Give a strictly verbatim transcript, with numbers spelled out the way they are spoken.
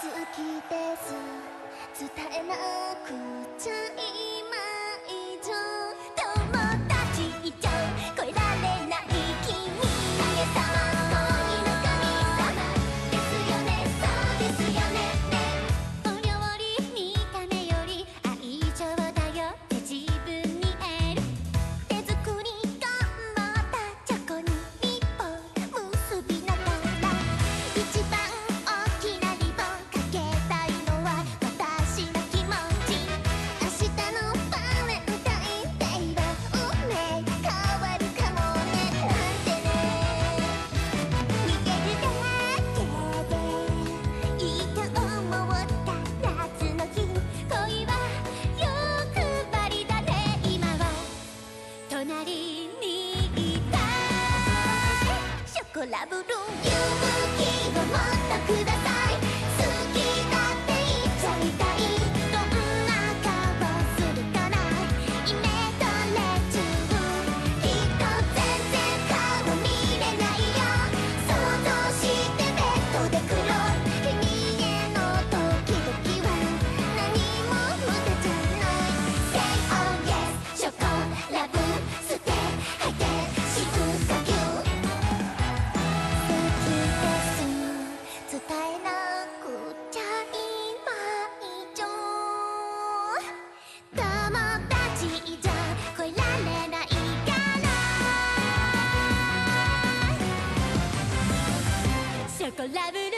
きです伝えなくちゃ今以上友達以上超えられない君影様恋の神様ですよねそうですよねねお料理見た目より愛情だよって自分に言える手作り頑張ったチョコにリボン結びながら一番大きなリボンかけたいのは私の気持ち明日のバレンタインデーは運命変わるかもねなんてね見てるだけでいいと思った夏の日恋は欲張りだね今は隣にいたいショコラブルー勇気をもっとください好きだって言っちゃいたいどんな顔するかなイメトレ中きっと全然顔見れないよ想像してベッドで黒い君へのドキドキは何も無駄じゃない Say oh yes ショコラブステ吐いて静かぎゅう好きです伝えなくちゃ今以上友達以上超えられないからショコラブ